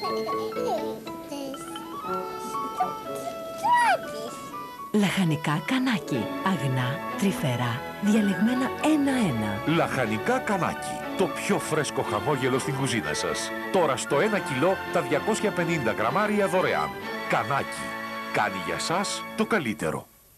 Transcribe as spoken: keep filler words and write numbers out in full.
Λαχανικά κανάκι. Αγνά, τρυφερά, διαλεγμένα ένα-ένα. Λαχανικά κανάκι. Το πιο φρέσκο χαμόγελο στην κουζίνα σας. Τώρα στο ένα κιλό τα διακόσια πενήντα γραμμάρια δωρεάν. Κανάκι. Κάνει για σας το καλύτερο.